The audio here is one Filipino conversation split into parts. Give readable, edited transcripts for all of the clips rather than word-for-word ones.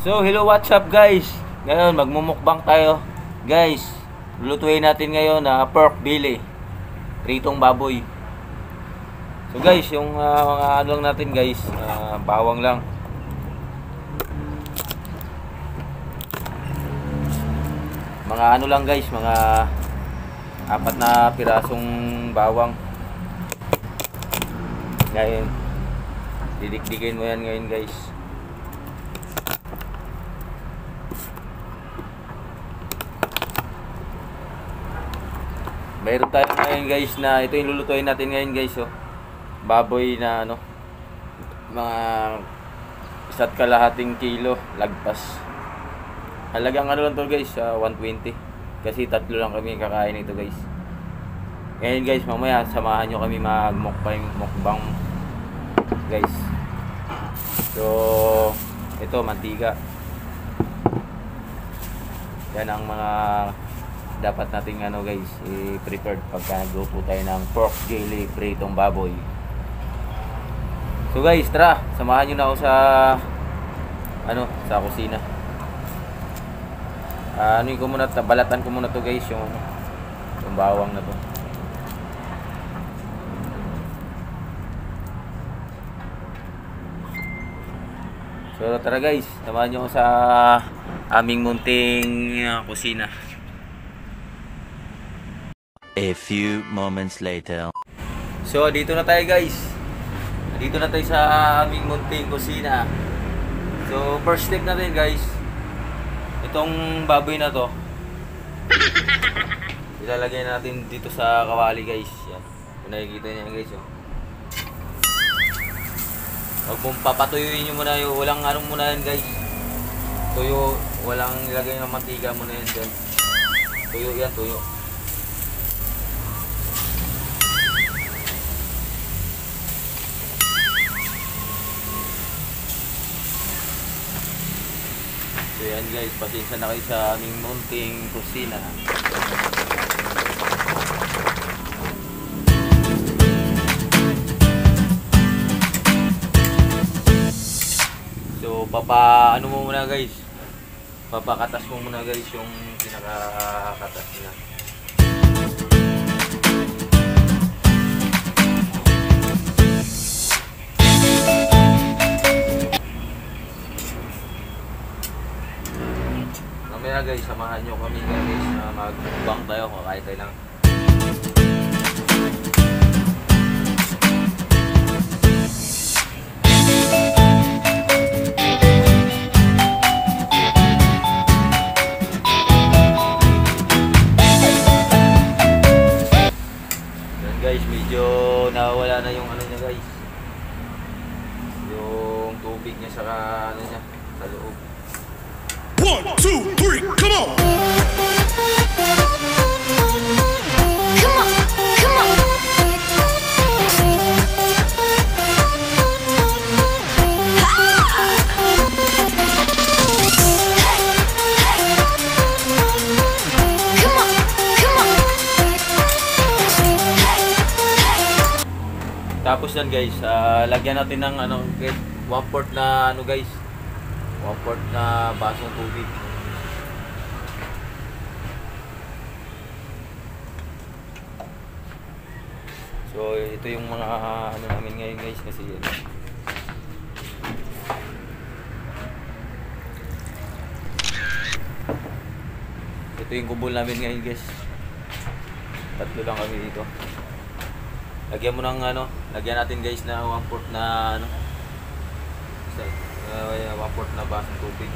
So, hello, what's up guys? Ngayon, magmumukbang tayo. Guys, lulutuin natin ngayon na pork belly. Pritong baboy. So guys, yung mga ano lang natin guys, bawang lang. Mga ano lang guys, mga 4 na pirasong bawang. Ngayon, didikdikin mo yan ngayon guys. Mayroon tayo ngayon guys na ito yung lulutuin natin ngayon guys, oh. Baboy na ano, mga 1.5 kilo lagpas. Halagang ano lang to guys, 120. Kasi 3 lang kami kakain nito guys. Ngayon guys, mamaya samahan nyo kami mukbang guys. So ito mantika. Yan ang mga dapat nating ano guys, i-prepared pagka nagluto tayo ng pork belly pritong baboy. So guys, tara, samahan nyo na ako sa ano, sa kusina. Ano ko muna, balatan ko muna to guys, yung bawang na to. So tara guys, samahan nyo ako sa aming munting kusina. A few moments later. So dito na tayo guys. Dito na tayo sa aming munting kusina. So first step natin guys, itong baboy na to ilalagay natin dito sa kawali guys. Yan. Kung nakikita niyo guys, oh. Huwag mong papatuyuin nyo muna yung walang anong muna yan guys. Tuyo, walang ilagay ng mantika muna yan dyan. Tuyo yan, tuyo. So yan guys, pasensya na kayo sa aming munting kusina. So ano mo muna guys, papakatas mo muna guys yung pinakakatas nila. Mamaya guys, samahan nyo kami guys na magbang tayo, kakain tayo lang. Yan guys, medyo nawawala na yung ano niya guys, yung tubig niya sa ano niya, sa loob. 1, 2, 3, come on! Come on, come on! Tapos yan guys, lagyan natin ng ano, 1/4 na ano guys, 1/4 na basong tubig. So ito yung mga ano namin ngayon guys, kasi ito yung kubol namin ngayon guys. 3 lang kami dito. Lagyan mo ng ano, lagyan natin guys na 1/4 na ano, 1/4 na basong tubig.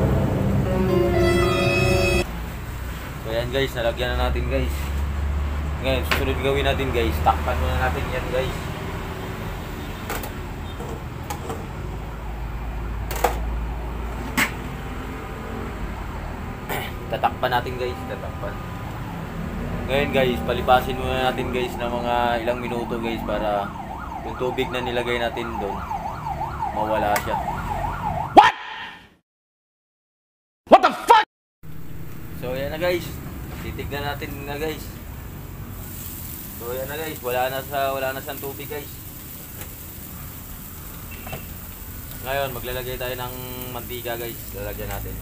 So yan guys, nalagyan na natin guys. Ngayon, susunod gawin natin guys, takpan muna natin yan guys. Tatakpan natin guys, tatakpan. Ngayon guys, palipasin muna natin guys ng mga ilang minuto guys para yung tubig na nilagay natin doon mawala siya. What the fuck? So yan na guys, titignan natin na guys. So yan na guys, wala na siyang tubig guys. So Ngayon, maglalagay tayo ng mantika guys. Lalagyan natin.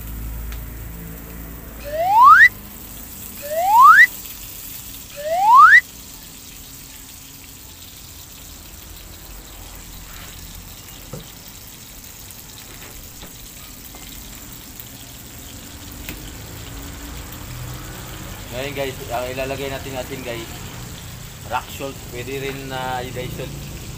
Ngayon guys, ilalagay natin guys. Rock salt, pwede rin na iodized salt.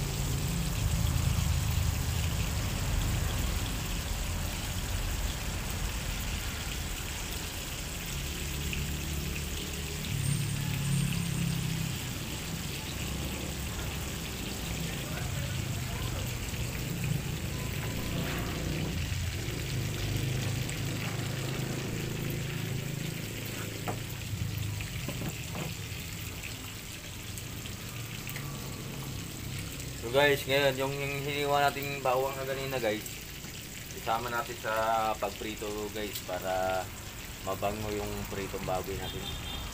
So guys, ngayon yung hiniwa nating bawang na ganina guys, isama natin sa pagprito guys para mabango yung pritong baboy natin.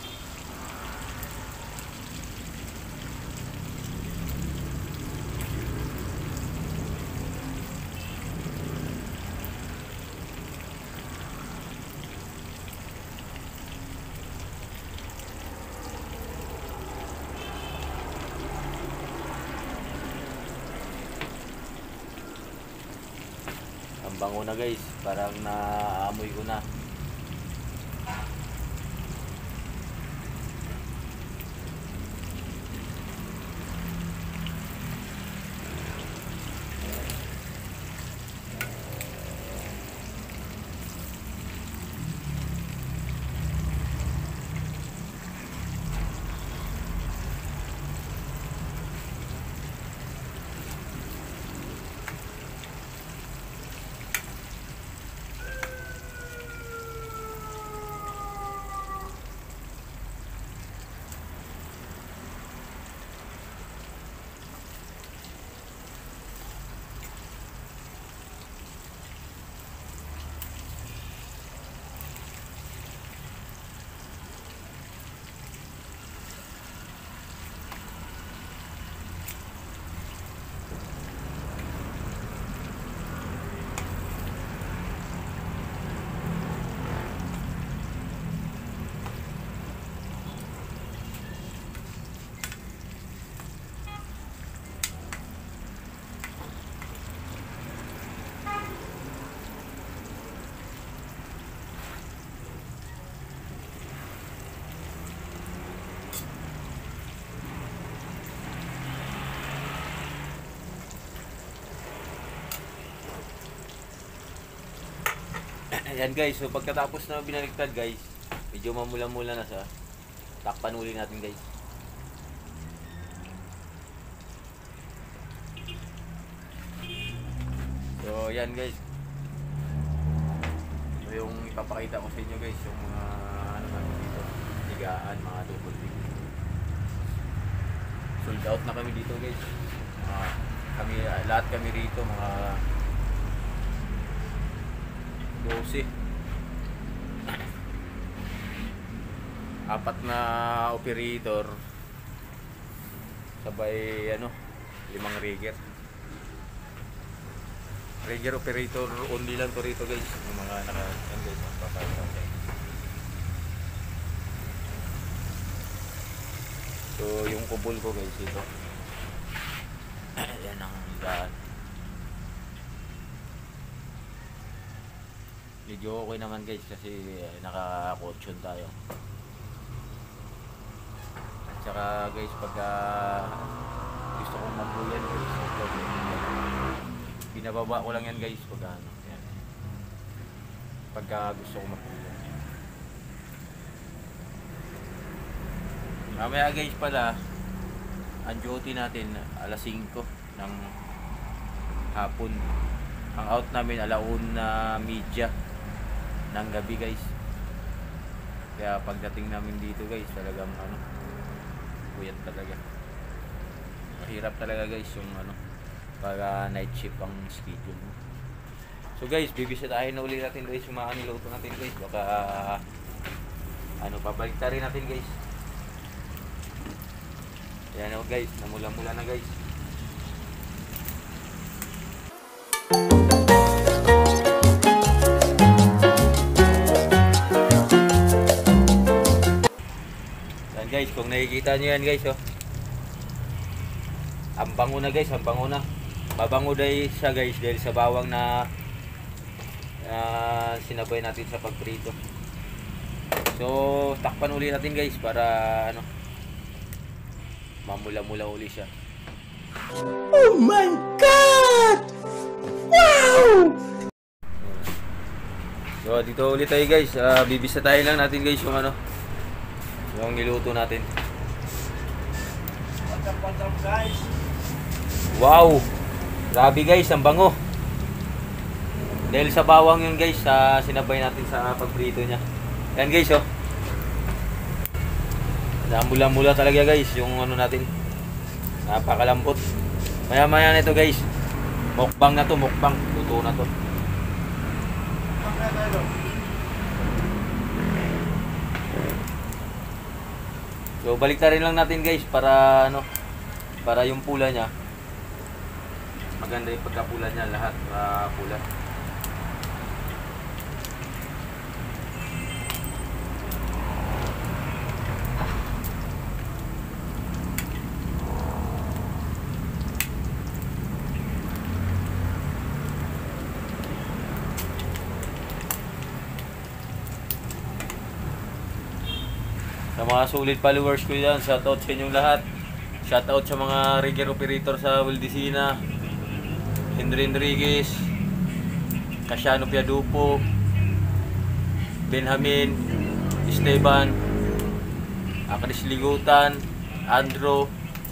Ang bango na guys, parang naamoy ko na. Ayan guys, so pagkatapos na binaliktad guys, medyo mamula-mula na siya. Takpan uli natin guys. So ayan guys. So yung ipapakita ko sa inyo guys, yung mga ano natin dito, tigaan, mga double tick. Sold out na kami dito guys. Lahat kami rito mga 12. Apat na operator sabay 5 rigger. Rigger operator only lang to rito guys. Yung mga guys, magpapakita ko. So yung kubol ko guys ito. Yan ang daan. Medyo okay naman guys kasi naka-caution tayo. At saka guys pagka gusto kong mabuyan guys, binababa ko lang yan guys pagka yan. Pagka gusto kong mabuyan. Mamaya guys pala, ang duty natin alas 5 ng hapon. Ang out namin 1:30 ng gabi guys. Kaya pagdating namin dito guys, talagang puyat talaga. Mahirap talaga guys yung para night shift ang schedule mo. So guys, bibisitahin na uli natin guys yung mga niluto natin guys. Baka pabalik na rin natin guys. Yan guys, namula-mula na guys. guys, kung nakikita nyo yan guys, oh. Ang bango na guys, ang bango na. Mabango dahil siya guys dahil sa bawang na sinabay natin sa pagprito. So, takpan uli natin guys para ano, mamula-mula uli siya. Oh my God! Wow! So, dito ulit tayo guys. Bibisitahin lang natin guys yung ano, yung niluto natin. What's up guys? Wow! Grabe guys, ang bango. Dahil sa bawang yun guys, sinabay natin sa pagprito niya. Yan guys, oh. Mula-mula talaga guys yung ano natin. Napakalambot. Maya-maya na ito guys. Mukbang na to, mukbang. Luto na to. So baliktarin lang natin guys para ano, para yung pula niya maganda yung pagkapula niya, lahat pula. Sa mga solid followers ko yan, shoutout sa inyong lahat. Shoutout sa mga rigger operator sa Waldicina, Henry Enriquez, Casiano Piadupo, Benjamin, Esteban, Chris Ligutan, Andro,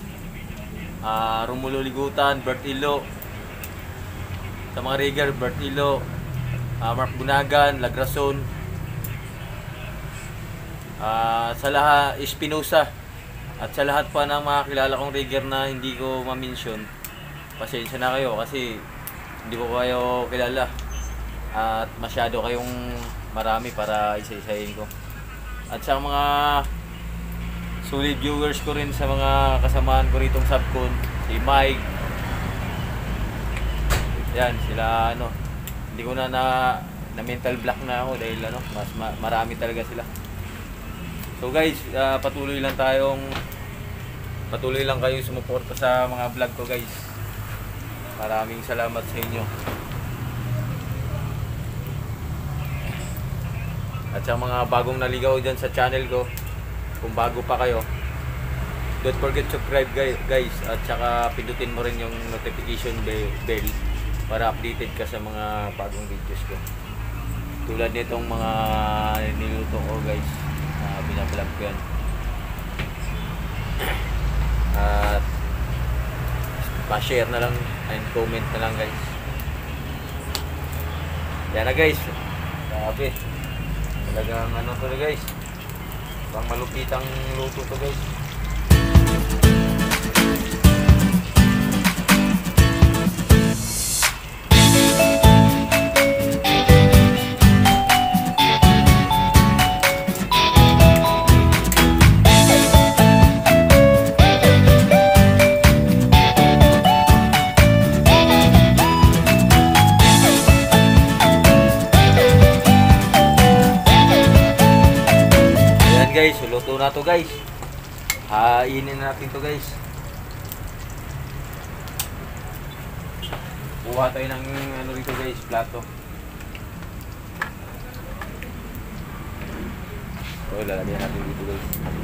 Romulo Ligutan, Bert Ilo. Sa mga rigger, Bert Ilo, Mark Bunagan, Lagrason, sa lahat, Espinosa, at sa lahat pa ng mga kilala kong rigger na hindi ko ma-mention, pasensya na kayo kasi hindi ko kayo kilala at masyado kayong marami para isa-isahin ko. At sa mga solid viewers ko rin, sa mga kasamahan ko ritong subcon, si Mike, yan sila, ano, hindi ko na mental block na ako dahil ano, marami talaga sila. So guys, patuloy lang kayong sumuporta sa mga vlog ko guys. Maraming salamat sa inyo. At sa mga bagong naligaw dyan sa channel ko, kung bago pa kayo, don't forget to subscribe guys. At saka pindutin mo rin yung notification bell para updated ka sa mga bagong videos ko. Tulad nitong mga niluto ko guys, binablog ko yan. At pa-share na lang and comment na lang guys. Yan na guys. Grabe. Talagang ano to guys, pang malupitang luto to guys. Guys, luto na to guys. Hainin na natin to guys. Kuha tayo ng ano rito guys, plato. So, lalagyan natin dito guys.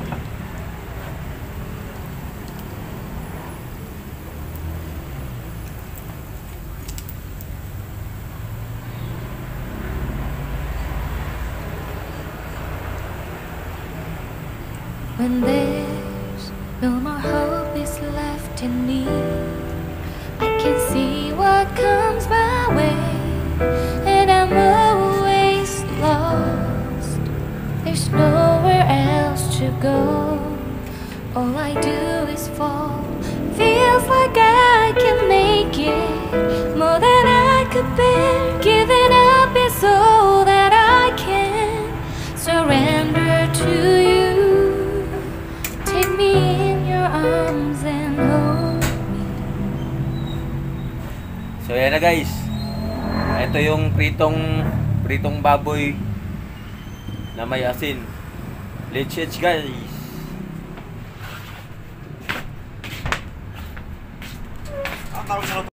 When there's no more hope is left in me, I can see what comes my way, and I'm always lost. There's nowhere else to go. All I do is fall. Feels like I can make it more than I could bear. Giving up is all that I can. Surrender to you. Take me in your arms and hold me. So yan na guys. Ito yung pritong baboy na may asin. Let's eat guys. tawag sa